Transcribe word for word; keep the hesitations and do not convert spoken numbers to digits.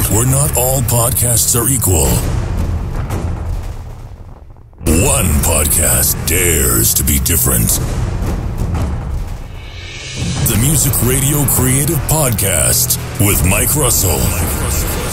where not all podcasts are equal. One podcast dares to be different. The Music Radio Creative Podcast with Mike Russell. Mike Russell.